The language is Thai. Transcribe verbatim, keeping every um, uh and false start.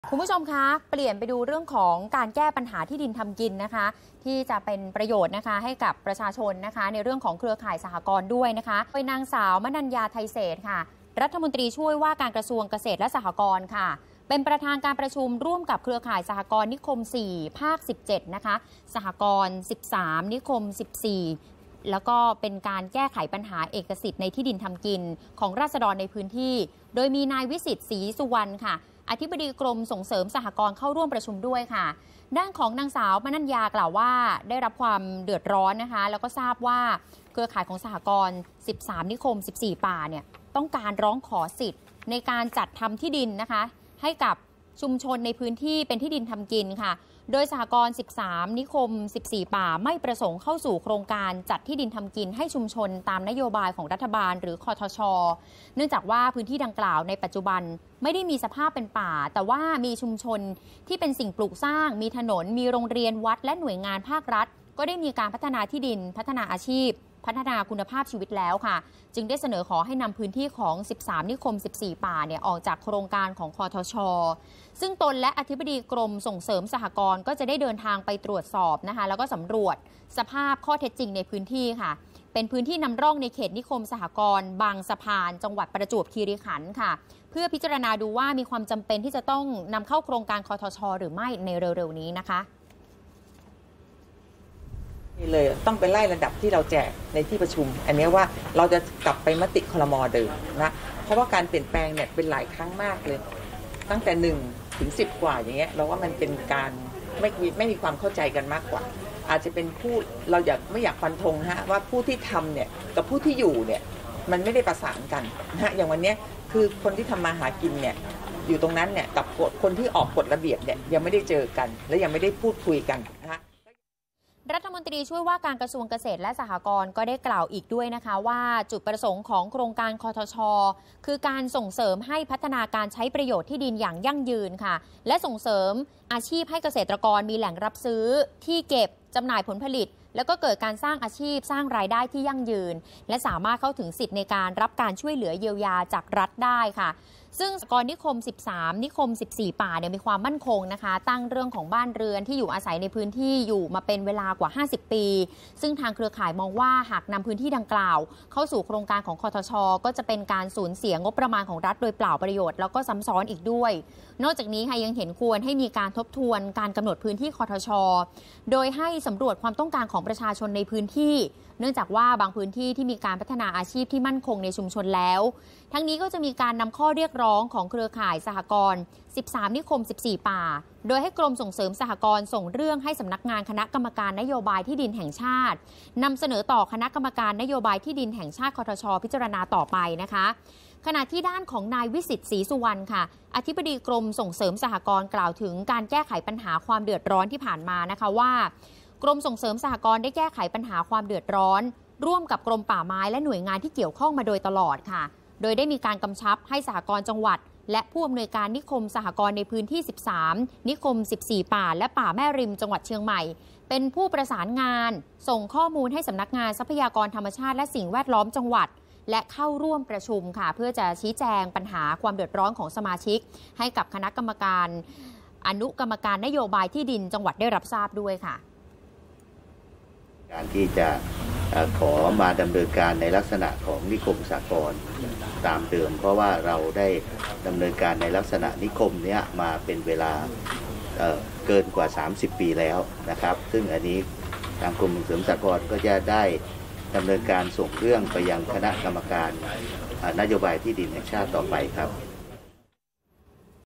คุณผู้ชมคะเปลี่ยนไปดูเรื่องของการแก้ปัญหาที่ดินทำกินนะคะที่จะเป็นประโยชน์นะคะให้กับประชาชนนะคะในเรื่องของเครือข่ายสหกรณ์ด้วยนะคะโดยนางสาวมนัญญาไทยเศรษฐ์ค่ะรัฐมนตรีช่วยว่าการกระทรวงเกษตรและสหกรณ์ค่ะเป็นประธานการประชุมร่วมกับเครือข่ายสหกรณ์นิคมสี่ภาคสิบเจ็ดนะคะสหกรณ์สิบสามนิคมสิบสี่แล้วก็เป็นการแก้ไขปัญหาเอกสิทธิ์ในที่ดินทำกินของราษฎรในพื้นที่โดยมีนายวิสิทธิ์ศรีสุวรรณค่ะอธิบดีกรมส่งเสริมสหกรณ์เข้าร่วมประชุมด้วยค่ะด้านของนางสาวมนัญญากล่าวว่าได้รับความเดือดร้อนนะคะแล้วก็ทราบว่าเครือข่ายของสหกรณ์สิบสามนิคมสิบสี่ป่าเนี่ยต้องการร้องขอสิทธิ์ในการจัดทำที่ดินนะคะให้กับชุมชนในพื้นที่เป็นที่ดินทำกินค่ะโดยสหกรณ์สิบสามนิคมสิบสี่ป่าไม่ประสงค์เข้าสู่โครงการจัดที่ดินทำกินให้ชุมชนตามนโยบายของรัฐบาลหรือคทช.เนื่องจากว่าพื้นที่ดังกล่าวในปัจจุบันไม่ได้มีสภาพเป็นป่าแต่ว่ามีชุมชนที่เป็นสิ่งปลูกสร้างมีถนนมีโรงเรียนวัดและหน่วยงานภาครัฐก็ได้มีการพัฒนาที่ดินพัฒนาอาชีพพัฒนาคุณภาพชีวิตแล้วค่ะจึงได้เสนอขอให้นำพื้นที่ของสิบสามนิคมสิบสี่ป่าเนี่ยออกจากโครงการของคทช.ซึ่งตนและอธิบดีกรมส่งเสริมสหกรณ์ก็จะได้เดินทางไปตรวจสอบนะคะแล้วก็สำรวจสภาพข้อเท็จจริงในพื้นที่ค่ะเป็นพื้นที่นำร่องในเขตนิคมสหกรณ์บางสะพานจังหวัดประจวบคีรีขันธ์ค่ะเพื่อพิจารณาดูว่ามีความจำเป็นที่จะต้องนำเข้าโครงการคทช.หรือไม่ในเร็วๆนี้นะคะเลยต้องไปไล่ระดับที่เราแจกในที่ประชุมอันนี้ว่าเราจะกลับไปมติครม.เดิมนะเพราะว่าการเปลี่ยนแปลงเนี่ยเป็นหลายครั้งมากเลยตั้งแต่หนึ่งถึงสิบกว่าอย่างเงี้ยเราว่ามันเป็นการไม่มีไม่มีความเข้าใจกันมากกว่าอาจจะเป็นผู้เราอยากไม่อยากฟันธงฮะว่าผู้ที่ทำเนี่ยกับผู้ที่อยู่เนี่ยมันไม่ได้ประสานกันนะฮะอย่างวันนี้คือคนที่ทำมาหากินเนี่ยอยู่ตรงนั้นเนี่ยกับคนที่ออกกฎระเบียบเนี่ยยังไม่ได้เจอกันและยังไม่ได้พูดคุยกันนะฮะรัฐมนตรีช่วยว่าการกระทรวงเกษตรและสหกรณ์ก็ได้กล่าวอีกด้วยนะคะว่าจุดประสงค์ของโครงการคทช.คือการส่งเสริมให้พัฒนาการใช้ประโยชน์ที่ดินอย่างยั่งยืนค่ะและส่งเสริมอาชีพให้เกษตรกรมีแหล่งรับซื้อที่เก็บจำหน่ายผลผลิตแล้วก็เกิดการสร้างอาชีพสร้างรายได้ที่ยั่งยืนและสามารถเข้าถึงสิทธิ์ในการรับการช่วยเหลือเยียวยาจากรัฐได้ค่ะซึ่งสหกรณ์นิคมสิบสามนิคมสิบสี่ป่าเนี่ยมีความมั่นคงนะคะตั้งเรื่องของบ้านเรือนที่อยู่อาศัยในพื้นที่อยู่มาเป็นเวลากว่าห้าสิบปีซึ่งทางเครือข่ายมองว่าหากนำพื้นที่ดังกล่าวเข้าสู่โครงการของคทช.ก็จะเป็นการสูญเสียงบประมาณของรัฐโดยเปล่าประโยชน์แล้วก็ซ้ำซ้อนอีกด้วยนอกจากนี้ค่ะยังเห็นควรให้มีการทบทวนการกำหนดพื้นที่คทช.โดยให้สำรวจความต้องการของประชาชนในพื้นที่เนื่องจากว่าบางพื้นที่ที่มีการพัฒนาอาชีพที่มั่นคงในชุมชนแล้วทั้งนี้ก็จะมีการนำข้อเรียกร้องของเครือข่ายสหกรณ์สิบสามนิคมสิบสี่ป่าโดยให้กรมส่งเสริมสหกรณ์ส่งเรื่องให้สำนักงานคณะกรรมการนโยบายที่ดินแห่งชาตินำเสนอต่อคณะกรรมการนโยบายที่ดินแห่งชาติคทช.พิจารณาต่อไปนะคะขณะที่ด้านของนายวิสิทธิ์ศรีสุวรรณค่ะอธิบดีกรมส่งเสริมสหกรณ์กล่าวถึงการแก้ไขปัญหาความเดือดร้อนที่ผ่านมานะคะว่ากรมส่งเสริมสหกรณ์ได้แก้ไขปัญหาความเดือดร้อนร่วมกับกรมป่าไม้และหน่วยงานที่เกี่ยวข้องมาโดยตลอดค่ะโดยได้มีการกำชับให้สหกรณ์จังหวัดและผู้อำนวยการนิคมสหกรณ์ในพื้นที่สิบสามนิคมสิบสี่ป่าและป่าแม่ริมจังหวัดเชียงใหม่เป็นผู้ประสานงานส่งข้อมูลให้สำนักงานทรัพยากรธรรมชาติและสิ่งแวดล้อมจังหวัดและเข้าร่วมประชุมค่ะเพื่อจะชี้แจงปัญหาความเดือดร้อนของสมาชิกให้กับคณะกรรมการอนุกรรมการนโยบายที่ดินจังหวัดได้รับทราบด้วยค่ะการที่จะขอมาดำเนินการในลักษณะของนิคมสหกรณ์ตามเดิมเพราะว่าเราได้ดำเนินการในลักษณะนิคมนี้มาเป็นเวลา เ, เกินกว่าสามสิบปีแล้วนะครับซึ่งอันนี้ทางกรมส่งเสริมสหกรณ์ก็จะได้ดำเนินการส่งเรื่องไปยังคณะกรรมการนโยบายที่ดินแห่งชาติต่อไปครับ